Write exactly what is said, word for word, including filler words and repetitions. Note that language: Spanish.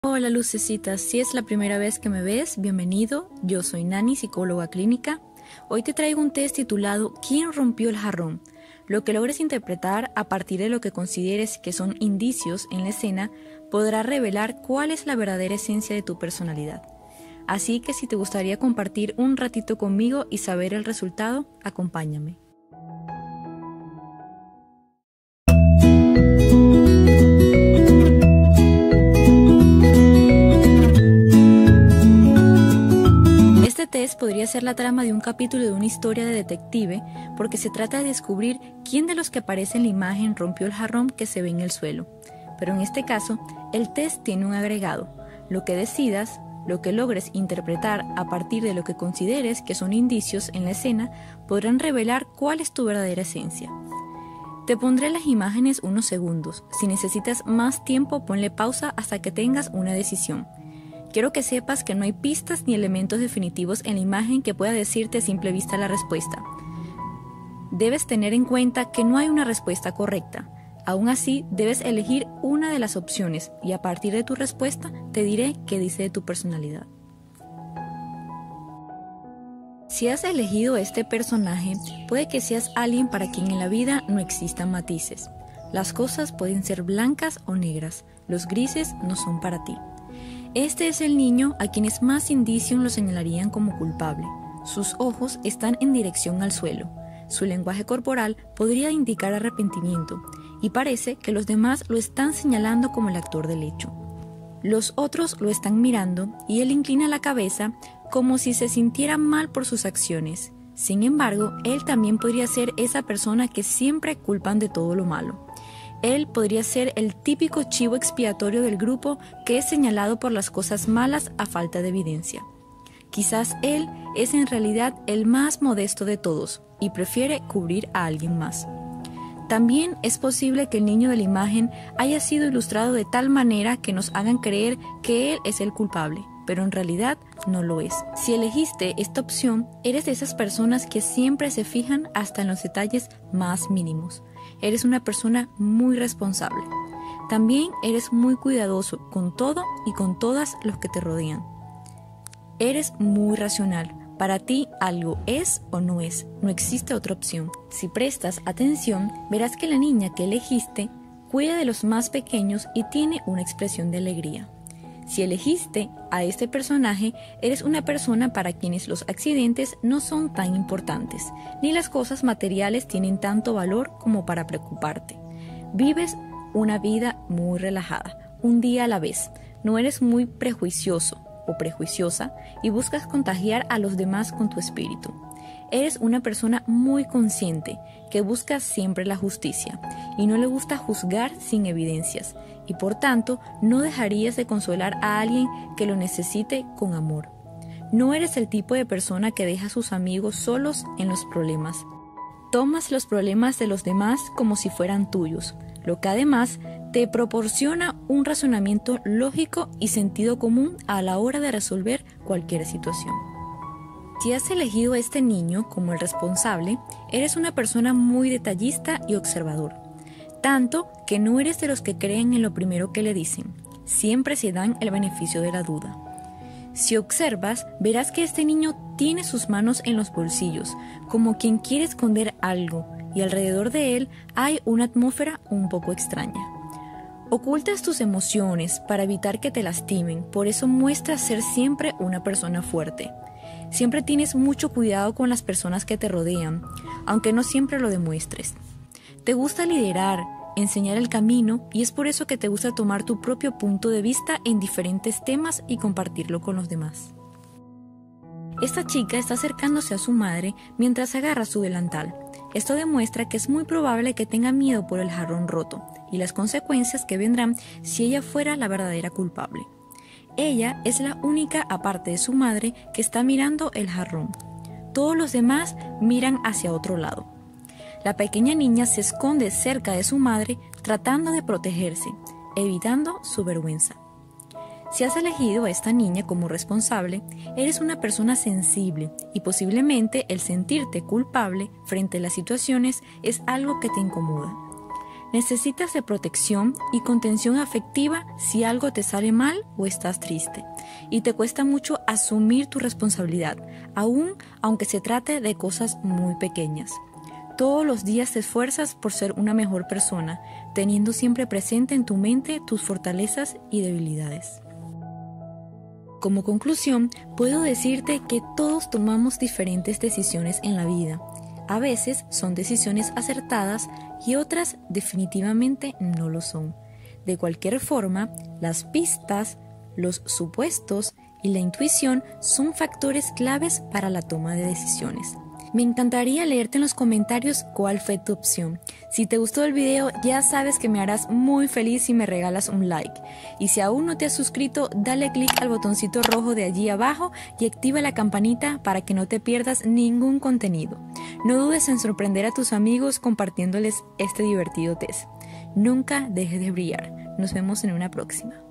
Hola lucecitas, si es la primera vez que me ves, bienvenido. Yo soy Nani, psicóloga clínica. Hoy te traigo un test titulado ¿Quién rompió el jarrón? Lo que logres interpretar a partir de lo que consideres que son indicios en la escena podrá revelar cuál es la verdadera esencia de tu personalidad. Así que si te gustaría compartir un ratito conmigo y saber el resultado, acompáñame. Este test podría ser la trama de un capítulo de una historia de detective porque se trata de descubrir quién de los que aparece en la imagen rompió el jarrón que se ve en el suelo. Pero en este caso, el test tiene un agregado. Lo que decidas, lo que logres interpretar a partir de lo que consideres que son indicios en la escena, podrán revelar cuál es tu verdadera esencia. Te pondré las imágenes unos segundos. Si necesitas más tiempo, ponle pausa hasta que tengas una decisión. Quiero que sepas que no hay pistas ni elementos definitivos en la imagen que pueda decirte a simple vista la respuesta. Debes tener en cuenta que no hay una respuesta correcta. Aún así, debes elegir una de las opciones y a partir de tu respuesta te diré qué dice de tu personalidad. Si has elegido este personaje, puede que seas alguien para quien en la vida no existan matices. Las cosas pueden ser blancas o negras, los grises no son para ti. Este es el niño a quienes más indicios lo señalarían como culpable. Sus ojos están en dirección al suelo. Su lenguaje corporal podría indicar arrepentimiento y parece que los demás lo están señalando como el actor del hecho. Los otros lo están mirando y él inclina la cabeza como si se sintiera mal por sus acciones. Sin embargo, él también podría ser esa persona que siempre culpan de todo lo malo. Él podría ser el típico chivo expiatorio del grupo que es señalado por las cosas malas a falta de evidencia. Quizás él es en realidad el más modesto de todos y prefiere cubrir a alguien más. También es posible que el niño de la imagen haya sido ilustrado de tal manera que nos hagan creer que él es el culpable, pero en realidad no lo es. Si elegiste esta opción, eres de esas personas que siempre se fijan hasta en los detalles más mínimos. Eres una persona muy responsable. También eres muy cuidadoso con todo y con todas los que te rodean. Eres muy racional. Para ti algo es o no es, no existe otra opción. Si prestas atención, verás que la niña que elegiste cuida de los más pequeños y tiene una expresión de alegría. Si elegiste a este personaje, eres una persona para quienes los accidentes no son tan importantes, ni las cosas materiales tienen tanto valor como para preocuparte. Vives una vida muy relajada, un día a la vez. No eres muy prejuicioso o prejuiciosa y buscas contagiar a los demás con tu espíritu. Eres una persona muy consciente que busca siempre la justicia y no le gusta juzgar sin evidencias y por tanto no dejarías de consolar a alguien que lo necesite con amor. No eres el tipo de persona que deja a sus amigos solos en los problemas. Tomas los problemas de los demás como si fueran tuyos, lo que además te proporciona un razonamiento lógico y sentido común a la hora de resolver cualquier situación. Si has elegido a este niño como el responsable, eres una persona muy detallista y observador. Tanto que no eres de los que creen en lo primero que le dicen. Siempre se dan el beneficio de la duda. Si observas, verás que este niño tiene sus manos en los bolsillos, como quien quiere esconder algo, y alrededor de él hay una atmósfera un poco extraña. Ocultas tus emociones para evitar que te lastimen, por eso muestras ser siempre una persona fuerte. Siempre tienes mucho cuidado con las personas que te rodean, aunque no siempre lo demuestres. Te gusta liderar, enseñar el camino y es por eso que te gusta tomar tu propio punto de vista en diferentes temas y compartirlo con los demás. Esta chica está acercándose a su madre mientras agarra su delantal. Esto demuestra que es muy probable que tenga miedo por el jarrón roto y las consecuencias que vendrán si ella fuera la verdadera culpable. Ella es la única, aparte de su madre, que está mirando el jarrón. Todos los demás miran hacia otro lado. La pequeña niña se esconde cerca de su madre tratando de protegerse, evitando su vergüenza. Si has elegido a esta niña como responsable, eres una persona sensible y posiblemente el sentirte culpable frente a las situaciones es algo que te incomoda. Necesitas de protección y contención afectiva si algo te sale mal o estás triste, y te cuesta mucho asumir tu responsabilidad, aun aunque se trate de cosas muy pequeñas. Todos los días te esfuerzas por ser una mejor persona, teniendo siempre presente en tu mente tus fortalezas y debilidades. Como conclusión, puedo decirte que todos tomamos diferentes decisiones en la vida. A veces son decisiones acertadas y otras definitivamente no lo son. De cualquier forma, las pistas, los supuestos y la intuición son factores claves para la toma de decisiones. Me encantaría leerte en los comentarios cuál fue tu opción. Si te gustó el video, ya sabes que me harás muy feliz si me regalas un like. Y si aún no te has suscrito, dale click al botoncito rojo de allí abajo y activa la campanita para que no te pierdas ningún contenido. No dudes en sorprender a tus amigos compartiéndoles este divertido test. Nunca dejes de brillar. Nos vemos en una próxima.